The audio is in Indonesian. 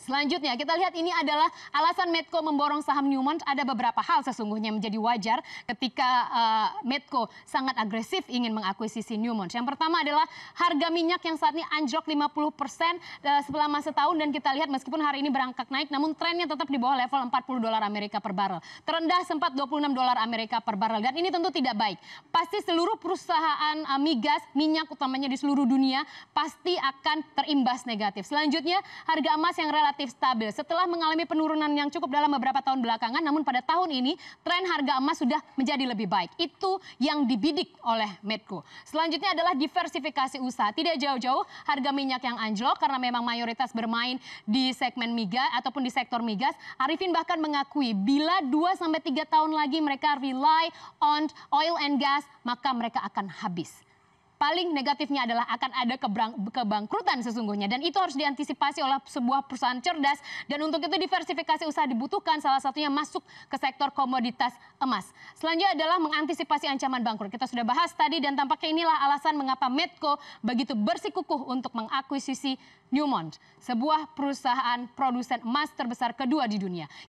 Selanjutnya kita lihat ini adalah alasan Medco memborong saham Newmont. Ada beberapa hal sesungguhnya menjadi wajar ketika Medco sangat agresif ingin mengakuisisi Newmont. Yang pertama adalah harga minyak yang saat ini anjlok 50% selama setahun, dan kita lihat meskipun hari ini berangkat naik namun trennya tetap di bawah level 40 dolar Amerika per barrel. Terendah sempat 26 dolar Amerika per barrel, dan ini tentu tidak baik. Pasti seluruh perusahaan migas, minyak utamanya di seluruh dunia pasti akan terimbas negatif. Selanjutnya harga emas yang relatif stabil setelah mengalami penurunan yang cukup dalam beberapa tahun belakangan, namun pada tahun ini tren harga emas sudah menjadi lebih baik. Itu yang dibidik oleh Medco. Selanjutnya adalah diversifikasi usaha. Tidak jauh-jauh harga minyak yang anjlok karena memang mayoritas bermain di segmen migas ataupun di sektor migas. Arifin bahkan mengakui bila 2-3 tahun lagi mereka rely on oil and gas, maka mereka akan habis. Paling negatifnya adalah akan ada kebangkrutan sesungguhnya, dan itu harus diantisipasi oleh sebuah perusahaan cerdas, dan untuk itu diversifikasi usaha dibutuhkan, salah satunya masuk ke sektor komoditas emas. Selanjutnya adalah mengantisipasi ancaman bangkrut. Kita sudah bahas tadi, dan tampaknya inilah alasan mengapa Medco begitu bersikukuh untuk mengakuisisi Newmont, sebuah perusahaan produsen emas terbesar kedua di dunia.